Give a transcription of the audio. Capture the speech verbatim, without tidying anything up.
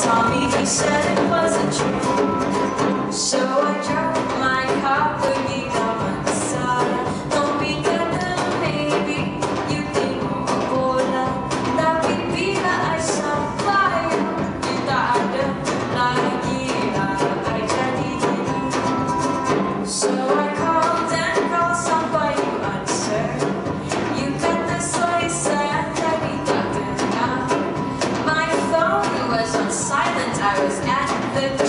saw me, he said it wasn't true. So I drove my car pergi ke sana. Tommy kata maybe you tengok bola, tapi bila I sampai you tak ada lagi lah I jadi gila. So I called and called sampai you answer. You kata sorry saya tadi tak dengar. My phone was on silent, I was at the